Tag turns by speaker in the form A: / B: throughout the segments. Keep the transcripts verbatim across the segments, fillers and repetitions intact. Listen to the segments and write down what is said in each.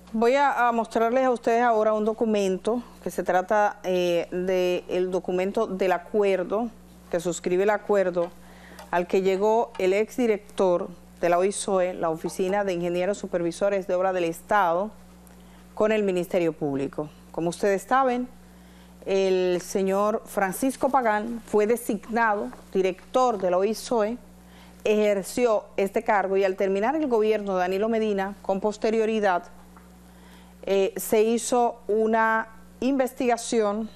A: Voy a, a mostrarles a ustedes ahora un documento que se trata eh, del documento del acuerdo, que suscribe el acuerdo al que llegó el exdirector de la O I S O E, la Oficina de Ingenieros Supervisores de Obra del Estado, con el Ministerio Público. Como ustedes saben, el señor Francisco Pagán fue designado director de la O I S O E, ejerció este cargo y al terminar el gobierno de Danilo Medina, con posterioridad, eh, se hizo una investigación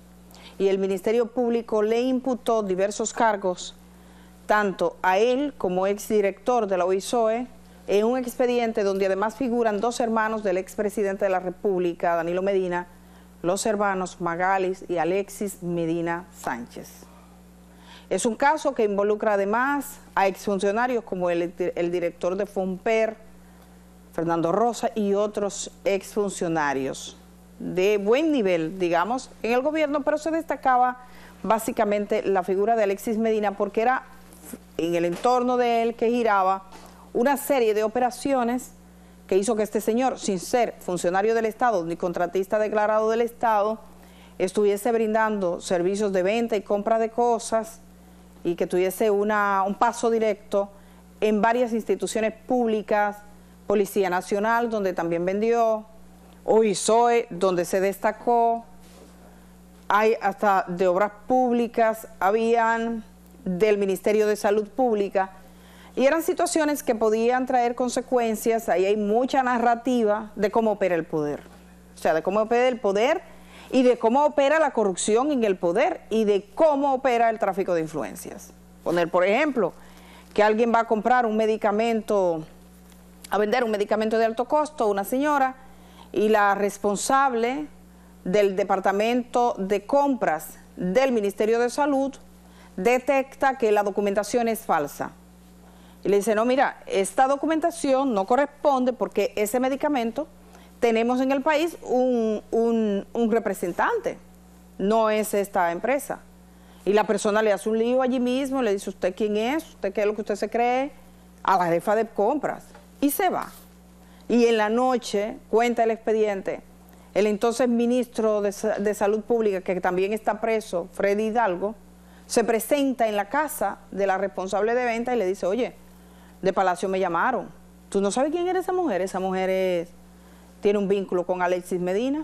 A: y el Ministerio Público le imputó diversos cargos, tanto a él como exdirector de la O I S O E, en un expediente donde además figuran dos hermanos del expresidente de la República, Danilo Medina, los hermanos Magalis y Alexis Medina Sánchez. Es un caso que involucra además a exfuncionarios como el, el director de Fomper, Fernando Rosa, y otros exfuncionarios de buen nivel, digamos, en el gobierno, pero se destacaba básicamente la figura de Alexis Medina porque era en el entorno de él que giraba una serie de operaciones que hizo que este señor, sin ser funcionario del Estado ni contratista declarado del Estado, estuviese brindando servicios de venta y compra de cosas y que tuviese una, un paso directo en varias instituciones públicas, Policía Nacional, donde también vendió, O I S O E, donde se destacó, hay hasta de obras públicas, habían del Ministerio de Salud Pública, y eran situaciones que podían traer consecuencias. Ahí hay mucha narrativa de cómo opera el poder, o sea, de cómo opera el poder y de cómo opera la corrupción en el poder y de cómo opera el tráfico de influencias. Poner, por ejemplo, que alguien va a comprar un medicamento, a vender un medicamento de alto costo, una señora, y la responsable del Departamento de Compras del Ministerio de Salud detecta que la documentación es falsa. Y le dice, no, mira, esta documentación no corresponde porque ese medicamento tenemos en el país un, un, un representante, no es esta empresa. Y la persona le hace un lío allí mismo, le dice, ¿usted quién es? ¿Usted qué es lo que usted se cree? A la jefa de compras. Y se va. Y en la noche, cuenta el expediente, el entonces ministro de, de Salud Pública, que también está preso, Freddy Hidalgo, se presenta en la casa de la responsable de venta y le dice, oye, de Palacio me llamaron, ¿tú no sabes quién era esa mujer? Esa mujer es, tiene un vínculo con Alexis Medina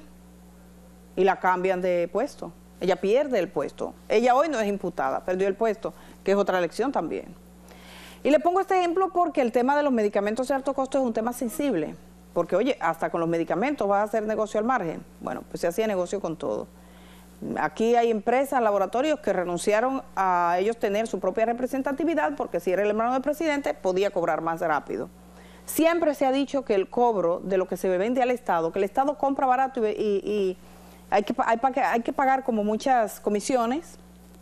A: y la cambian de puesto. Ella pierde el puesto. Ella hoy no es imputada, perdió el puesto, que es otra elección también. Y le pongo este ejemplo porque el tema de los medicamentos de alto costo es un tema sensible. Porque, oye, hasta con los medicamentos vas a hacer negocio al margen. Bueno, pues se hacía negocio con todo. Aquí hay empresas, laboratorios que renunciaron a ellos tener su propia representatividad porque si era el hermano del presidente podía cobrar más rápido. Siempre se ha dicho que el cobro de lo que se vende al Estado, que el Estado compra barato y, y, y hay, que, hay, hay que pagar como muchas comisiones,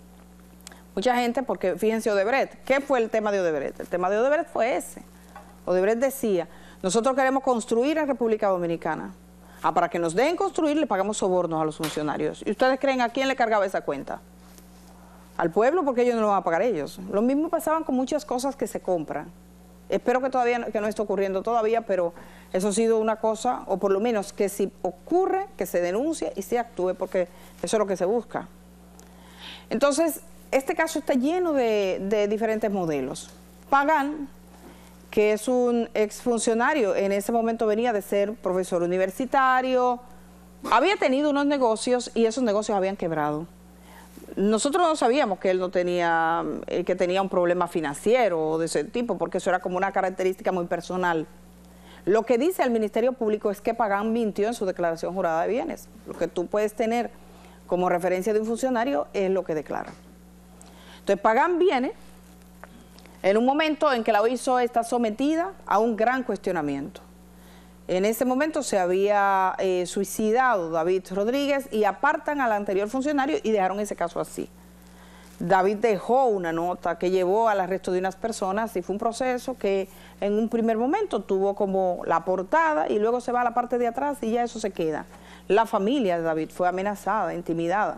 A: mucha gente, porque fíjense Odebrecht, ¿qué fue el tema de Odebrecht? El tema de Odebrecht fue ese. Odebrecht decía, nosotros queremos construir en República Dominicana. Ah, para que nos dejen construir le pagamos sobornos a los funcionarios. ¿Y ustedes creen a quién le cargaba esa cuenta? Al pueblo, porque ellos no lo van a pagar ellos. Lo mismo pasaban con muchas cosas que se compran. Espero que todavía que no esté ocurriendo todavía, pero eso ha sido una cosa, o por lo menos que si ocurre, que se denuncie y se actúe, porque eso es lo que se busca. Entonces, este caso está lleno de, de diferentes modelos. Pagán, que es un exfuncionario, en ese momento venía de ser profesor universitario, había tenido unos negocios y esos negocios habían quebrado. Nosotros no sabíamos que él no tenía, eh, que tenía un problema financiero de ese tipo, porque eso era como una característica muy personal. Lo que dice el Ministerio Público es que Pagán mintió en su declaración jurada de bienes. Lo que tú puedes tener como referencia de un funcionario es lo que declara. Entonces Pagán viene en un momento en que la O I S O E está sometida a un gran cuestionamiento. En ese momento se había eh, suicidado David Rodríguez y apartan al anterior funcionario y dejaron ese caso así. David dejó una nota que llevó al arresto de unas personas y fue un proceso que en un primer momento tuvo como la portada y luego se va a la parte de atrás y ya eso se queda. La familia de David fue amenazada, intimidada.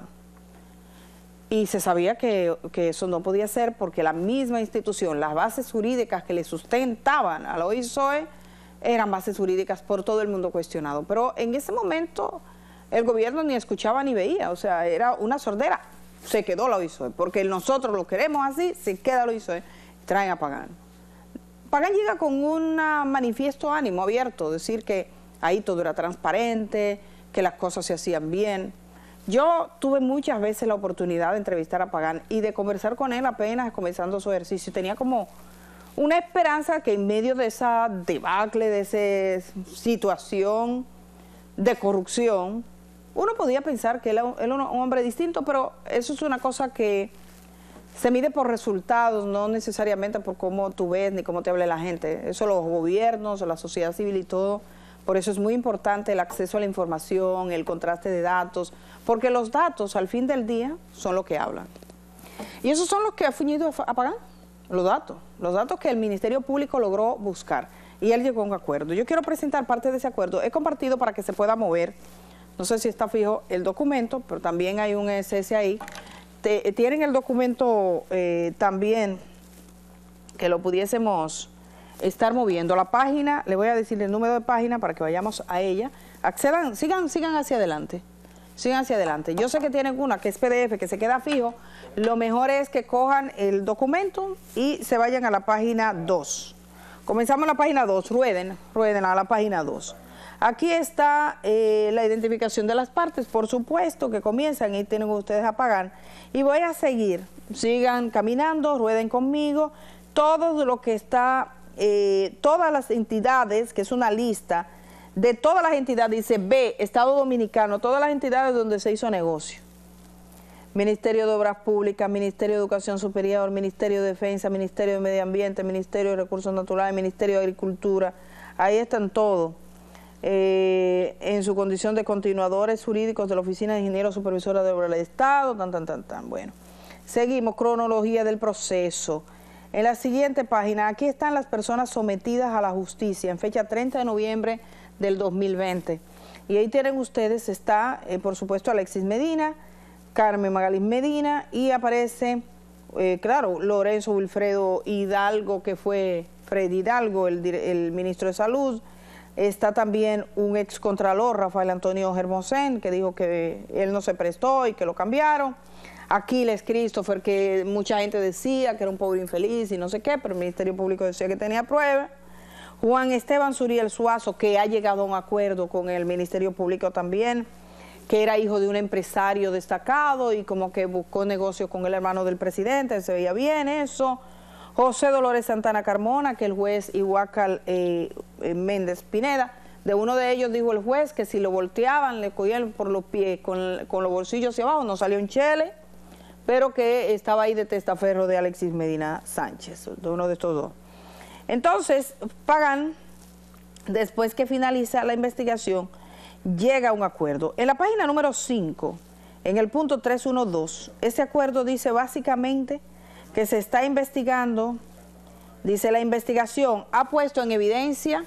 A: Y se sabía que, que eso no podía ser porque la misma institución, las bases jurídicas que le sustentaban a la O I S O E, eran bases jurídicas por todo el mundo cuestionado. Pero en ese momento el gobierno ni escuchaba ni veía, o sea, era una sordera. Se quedó la O I S O E, porque nosotros lo queremos así, se queda la O I S O E, traen a Pagán. Pagán llega con un manifiesto ánimo abierto, decir que ahí todo era transparente, que las cosas se hacían bien. Yo tuve muchas veces la oportunidad de entrevistar a Pagán y de conversar con él apenas comenzando su ejercicio. Tenía como una esperanza que en medio de esa debacle, de esa situación de corrupción, uno podía pensar que él era un hombre distinto, pero eso es una cosa que se mide por resultados, no necesariamente por cómo tú ves ni cómo te habla la gente. Eso los gobiernos, la sociedad civil y todo. Por eso es muy importante el acceso a la información, el contraste de datos, porque los datos al fin del día son lo que hablan. Y esos son los que ha fuñido a Pagán, los datos, los datos que el Ministerio Público logró buscar. Y él llegó a un acuerdo. Yo quiero presentar parte de ese acuerdo. He compartido para que se pueda mover. No sé si está fijo el documento, pero también hay un S S ahí. Te, tienen el documento eh, también que lo pudiésemos estar moviendo. La página, le voy a decir el número de página para que vayamos a ella. Accedan, sigan, sigan hacia adelante. Sigan hacia adelante. Yo sé que tienen una que es P D F, que se queda fijo. Lo mejor es que cojan el documento y se vayan a la página dos. Comenzamos en la página dos, rueden, rueden a la página dos. Aquí está eh, la identificación de las partes, por supuesto que comienzan y tienen ustedes a pagar. Y voy a seguir, sigan caminando, rueden conmigo, todo lo que está, eh, todas las entidades, que es una lista de todas las entidades, dice B, Estado Dominicano, todas las entidades donde se hizo negocio. Ministerio de Obras Públicas, Ministerio de Educación Superior, Ministerio de Defensa, Ministerio de Medio Ambiente, Ministerio de Recursos Naturales, Ministerio de Agricultura, ahí están todos. Eh, en su condición de continuadores jurídicos de la Oficina de Ingenieros Supervisora de Obras del Estado, tan, tan, tan, tan. Bueno, seguimos, cronología del proceso. En la siguiente página, aquí están las personas sometidas a la justicia en fecha treinta de noviembre del dos mil veinte. Y ahí tienen ustedes, está, eh, por supuesto, Alexis Medina, Carmen Magalín Medina, y aparece, eh, claro, Lorenzo Wilfredo Hidalgo, que fue Freddy Hidalgo, el, el ministro de Salud. Está también un excontralor, Rafael Antonio Hermosén, que dijo que él no se prestó y que lo cambiaron. Aquiles Christopher, que mucha gente decía que era un pobre infeliz y no sé qué, pero el Ministerio Público decía que tenía pruebas. Juan Esteban Suriel Suazo, que ha llegado a un acuerdo con el Ministerio Público también, que era hijo de un empresario destacado y como que buscó negocio con el hermano del presidente, se veía bien eso. José Dolores Santana Carmona, que el juez Ihuacal eh, eh, Méndez Pineda, de uno de ellos dijo el juez que si lo volteaban, le cogían por los pies con, con los bolsillos hacia abajo, no salió en chele, pero que estaba ahí de testaferro de Alexis Medina Sánchez, de uno de estos dos. Entonces, Pagán, después que finaliza la investigación, llega a un acuerdo. En la página número cinco, en el punto trescientos doce, ese acuerdo dice básicamente que se está investigando, dice la investigación ha puesto en evidencia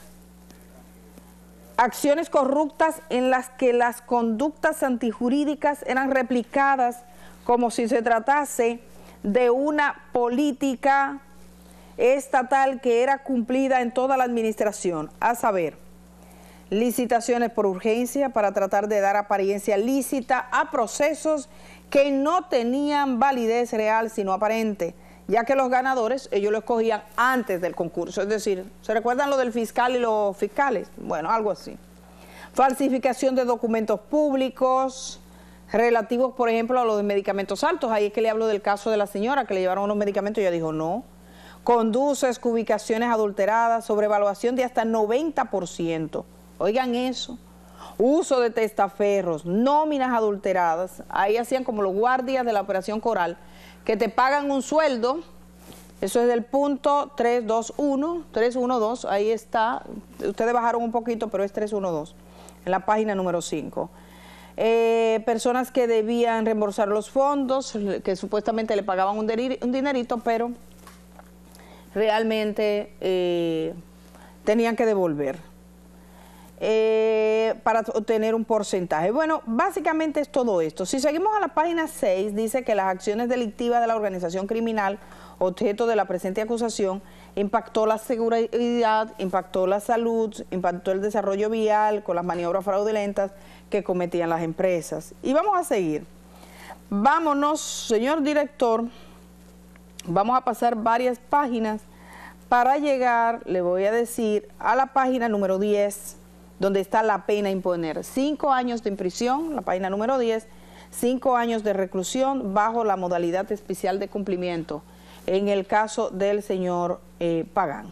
A: acciones corruptas en las que las conductas antijurídicas eran replicadas como si se tratase de una política estatal que era cumplida en toda la administración, a saber, licitaciones por urgencia para tratar de dar apariencia lícita a procesos que no tenían validez real sino aparente, ya que los ganadores ellos lo escogían antes del concurso, es decir, ¿se recuerdan lo del fiscal y los fiscales? Bueno, algo así. Falsificación de documentos públicos relativos, por ejemplo, a los de medicamentos altos, ahí es que le hablo del caso de la señora que le llevaron unos medicamentos y ella dijo no. Conduces, ubicaciones adulteradas, sobrevaluación de hasta noventa por ciento, oigan eso. Uso de testaferros, nóminas adulteradas, ahí hacían como los guardias de la Operación Coral, que te pagan un sueldo, eso es del punto trescientos veintiuno, trescientos doce, ahí está, ustedes bajaron un poquito, pero es trescientos doce, en la página número cinco. Eh, personas que debían reembolsar los fondos, que supuestamente le pagaban un, un dinerito, pero realmente eh, tenían que devolver. eh, para obtener un porcentaje. Bueno, básicamente es todo esto. Si seguimos a la página seis, dice que las acciones delictivas de la organización criminal objeto de la presente acusación impactó la seguridad, impactó la salud, impactó el desarrollo vial con las maniobras fraudulentas que cometían las empresas. Y vamos a seguir. Vámonos, señor director, vamos a pasar varias páginas para llegar, le voy a decir, a la página número diez, donde está la pena a imponer. Cinco años de prisión, la página número diez, cinco años de reclusión bajo la modalidad especial de cumplimiento, en el caso del señor eh, Pagán.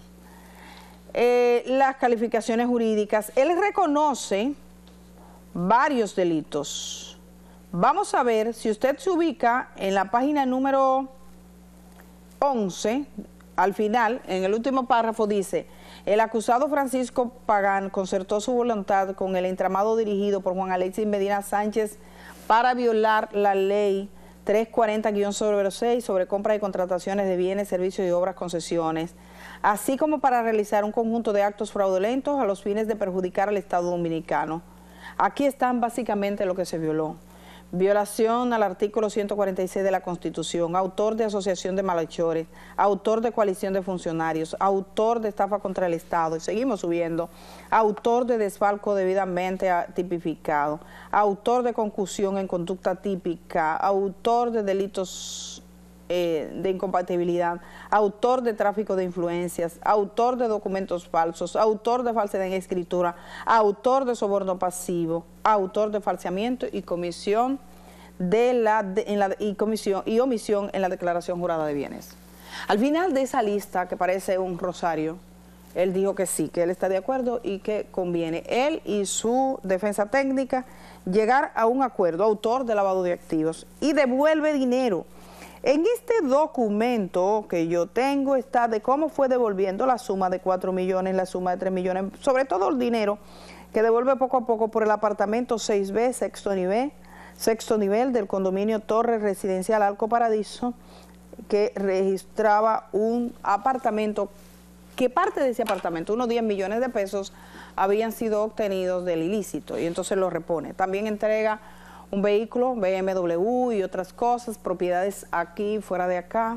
A: Eh, las calificaciones jurídicas, él reconoce varios delitos. Vamos a ver si usted se ubica en la página número once, al final, en el último párrafo dice: el acusado Francisco Pagán concertó su voluntad con el entramado dirigido por Juan Alexis Medina Sánchez para violar la ley trescientos cuarenta guión cero seis sobre compra y contrataciones de bienes, servicios y obras, concesiones, así como para realizar un conjunto de actos fraudulentos a los fines de perjudicar al Estado Dominicano. Aquí están básicamente lo que se violó. Violación al artículo ciento cuarenta y seis de la Constitución, autor de asociación de malhechores, autor de coalición de funcionarios, autor de estafa contra el Estado, y seguimos subiendo, autor de desfalco debidamente tipificado, autor de concusión en conducta típica, autor de delitos eh, de incompatibilidad, autor de tráfico de influencias, autor de documentos falsos, autor de falsedad en escritura, autor de soborno pasivo, autor de falseamiento y comisión de la, de, en la y comisión y omisión en la declaración jurada de bienes. Al final de esa lista, que parece un rosario, él dijo que sí, que él está de acuerdo y que conviene él y su defensa técnica llegar a un acuerdo, autor de lavado de activos, y devuelve dinero. En este documento que yo tengo está de cómo fue devolviendo la suma de cuatro millones, la suma de tres millones, sobre todo el dinero que devuelve poco a poco por el apartamento seis B, sexto nivel, sexto nivel del condominio Torre Residencial Arco Paradiso, que registraba un apartamento, que parte de ese apartamento, unos diez millones de pesos, habían sido obtenidos del ilícito, y entonces lo repone. También entrega un vehículo, B M W y otras cosas, propiedades aquí, fuera de acá.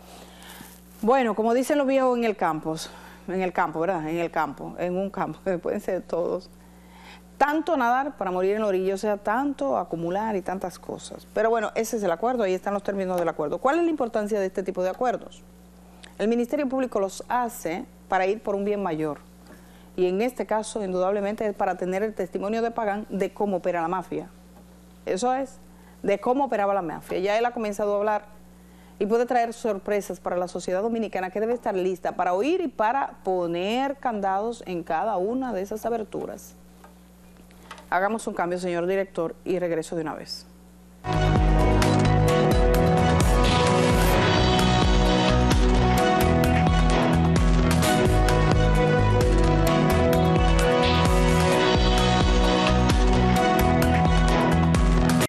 A: Bueno, como dicen los viejos, en el campo, en el campo, ¿verdad? En el campo, en un campo, pueden ser todos. Tanto nadar para morir en la orilla, o sea, tanto acumular y tantas cosas. Pero bueno, ese es el acuerdo, ahí están los términos del acuerdo. ¿Cuál es la importancia de este tipo de acuerdos? El Ministerio Público los hace para ir por un bien mayor. Y en este caso, indudablemente, es para tener el testimonio de Pagán de cómo opera la mafia. Eso es, de cómo operaba la mafia. Ya él ha comenzado a hablar y puede traer sorpresas para la sociedad dominicana, que debe estar lista para oír y para poner candados en cada una de esas aberturas. Hagamos un cambio, señor director, y regreso de una vez.